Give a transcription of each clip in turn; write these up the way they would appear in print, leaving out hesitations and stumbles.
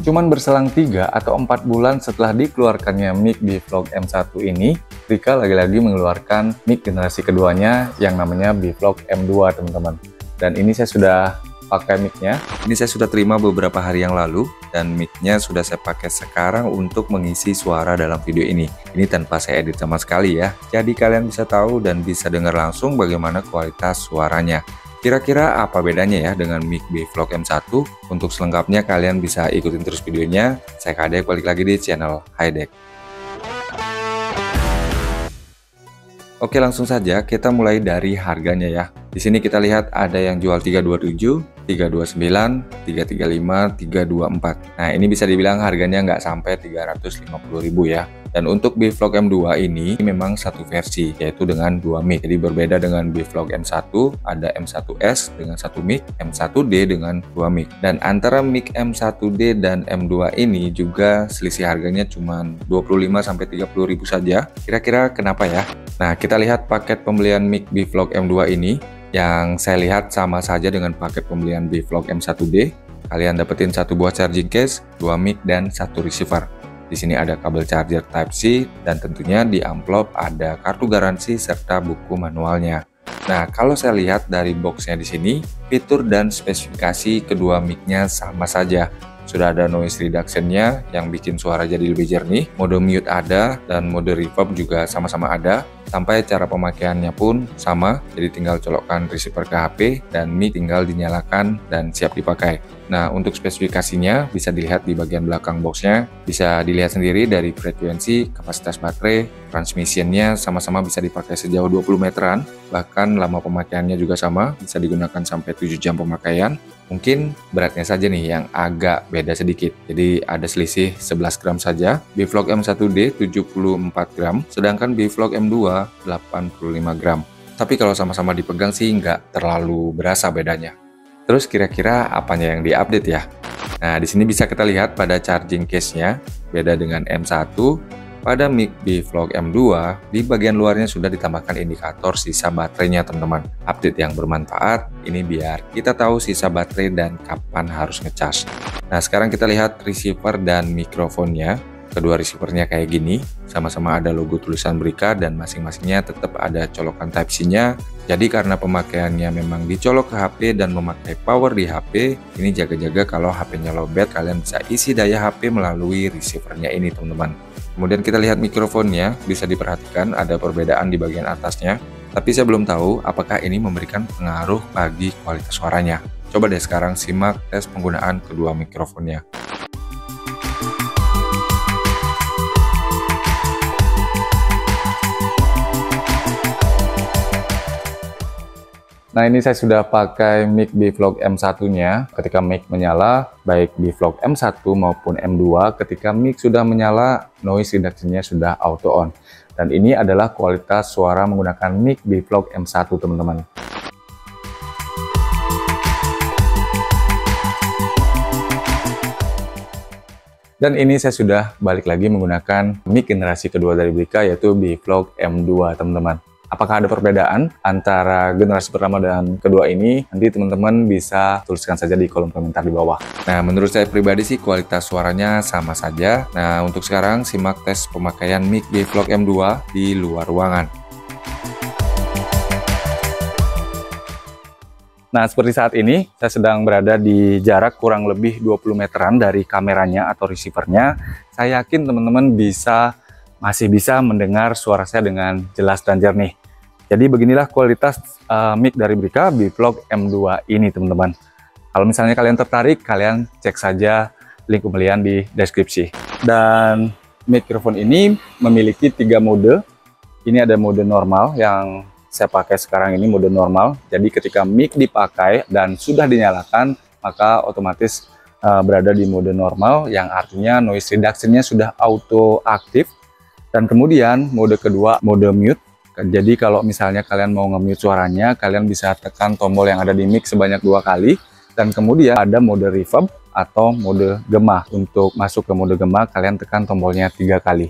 Cuman berselang 3 atau 4 bulan setelah dikeluarkannya mic Bvlog M1 ini, Rika lagi-lagi mengeluarkan mic generasi keduanya yang namanya Bvlog M2 teman-teman. Dan ini saya sudah pakai mic-nya. Ini saya sudah terima beberapa hari yang lalu dan mic-nya sudah saya pakai sekarang untuk mengisi suara dalam video ini. Ini tanpa saya edit sama sekali ya. Jadi kalian bisa tahu dan bisa dengar langsung bagaimana kualitas suaranya. Kira-kira apa bedanya ya dengan mic Bvlog M1? Untuk selengkapnya kalian bisa ikutin terus videonya. Saya Kadek, balik lagi di channel Haidek. Oke, langsung saja kita mulai dari harganya ya. Di sini kita lihat ada yang jual 327, 329, 335, 324. Nah, ini bisa dibilang harganya nggak sampai 350.000 ya. Dan untuk Bvlog M2 ini memang satu versi, yaitu dengan 2 mic. Jadi berbeda dengan Bvlog M1, ada M1S dengan 1 mic, M1D dengan 2 mic. Dan antara mic M1D dan M2 ini juga selisih harganya cuma 25-30.000 saja. Kira-kira kenapa ya? Nah, kita lihat paket pembelian mic Bvlog M2 ini, yang saya lihat sama saja dengan paket pembelian Bvlog M1D. Kalian dapetin satu buah charging case, 2 mic, dan 1 receiver. Di sini ada kabel charger Type-C dan tentunya di amplop ada kartu garansi serta buku manualnya. Nah, kalau saya lihat dari boxnya di sini, fitur dan spesifikasi kedua mic-nya sama saja. Sudah ada noise reduction-nya yang bikin suara jadi lebih jernih, mode mute ada, dan mode reverb juga sama-sama ada. Sampai cara pemakaiannya pun sama, jadi tinggal colokkan receiver ke HP dan mic tinggal dinyalakan dan siap dipakai. Nah, untuk spesifikasinya bisa dilihat di bagian belakang boxnya, bisa dilihat sendiri dari frekuensi, kapasitas baterai, transmissionnya sama-sama bisa dipakai sejauh 20 meteran, bahkan lama pemakaiannya juga sama, bisa digunakan sampai 7 jam pemakaian. Mungkin beratnya saja nih yang agak beda sedikit, jadi ada selisih 11 gram saja. Bvlog M1D 74 gram, sedangkan Bvlog M2 85 gram. Tapi kalau sama-sama dipegang sih nggak terlalu berasa bedanya. Terus kira-kira apanya yang diupdate ya? Nah, di sini bisa kita lihat pada charging case-nya, beda dengan M1. Pada mic Bvlog M2, di bagian luarnya sudah ditambahkan indikator sisa baterainya teman-teman. Update yang bermanfaat, ini biar kita tahu sisa baterai dan kapan harus ngecas. Nah, sekarang kita lihat receiver dan mikrofonnya. Kedua receivernya kayak gini, sama-sama ada logo tulisan Brika dan masing-masingnya tetap ada colokan Type-C-nya. Jadi karena pemakaiannya memang dicolok ke HP dan memakai power di HP, ini jaga-jaga kalau HP-nya lowbat, kalian bisa isi daya HP melalui receivernya ini teman-teman. Kemudian kita lihat mikrofonnya, bisa diperhatikan ada perbedaan di bagian atasnya. Tapi saya belum tahu apakah ini memberikan pengaruh bagi kualitas suaranya. Coba deh sekarang simak tes penggunaan kedua mikrofonnya. Nah, ini saya sudah pakai mic Bvlog M1-nya. Ketika mic menyala, baik Bvlog M1 maupun M2, ketika mic sudah menyala, noise reduction-nya sudah auto on. Dan ini adalah kualitas suara menggunakan mic Bvlog M1, teman-teman. Dan ini saya sudah balik lagi menggunakan mic generasi kedua dari Brika, yaitu Bvlog M2, teman-teman. Apakah ada perbedaan antara generasi pertama dan kedua ini? Nanti teman-teman bisa tuliskan saja di kolom komentar di bawah. Nah, menurut saya pribadi sih kualitas suaranya sama saja. Nah, untuk sekarang simak tes pemakaian mic Bvlog M2 di luar ruangan. Nah, seperti saat ini, saya sedang berada di jarak kurang lebih 20 meteran dari kameranya atau receivernya. Saya yakin teman-teman masih bisa mendengar suara saya dengan jelas dan jernih. Jadi beginilah kualitas mic dari Brika Bvlog M2 ini teman-teman. Kalau misalnya kalian tertarik, kalian cek saja link pembelian di deskripsi. Dan mikrofon ini memiliki 3 mode. Ini ada mode normal yang saya pakai sekarang ini, mode normal. Jadi ketika mic dipakai dan sudah dinyalakan, maka otomatis berada di mode normal, yang artinya noise reduction-nya sudah auto aktif. Dan kemudian mode kedua, mode mute. Jadi kalau misalnya kalian mau nge-mute suaranya, kalian bisa tekan tombol yang ada di mic sebanyak 2 kali. Dan kemudian ada mode reverb atau mode gema. Untuk masuk ke mode gema, kalian tekan tombolnya 3 kali.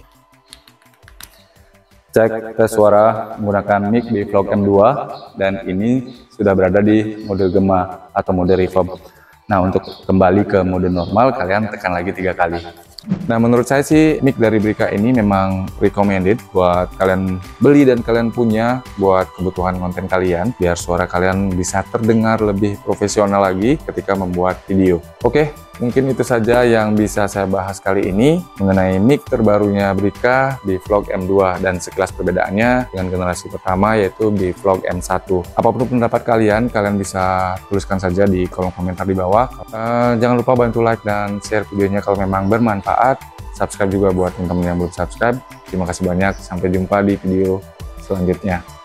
Cek tes suara menggunakan mic Bvlog M2, dan ini sudah berada di mode gema atau mode reverb. Nah, untuk kembali ke mode normal, kalian tekan lagi 3 kali. Nah, menurut saya sih mic dari Brika ini memang recommended buat kalian beli dan kalian punya buat kebutuhan konten kalian, biar suara kalian bisa terdengar lebih profesional lagi ketika membuat video. Oke, mungkin itu saja yang bisa saya bahas kali ini mengenai mic terbarunya Brika di Vlog M2 dan sekilas perbedaannya dengan generasi pertama yaitu di Vlog M1. Apapun pendapat kalian bisa tuliskan saja di kolom komentar di bawah. Jangan lupa bantu like dan share videonya kalau memang bermanfaat. Subscribe juga buat teman-teman yang belum subscribe. Terima kasih banyak. Sampai jumpa di video selanjutnya.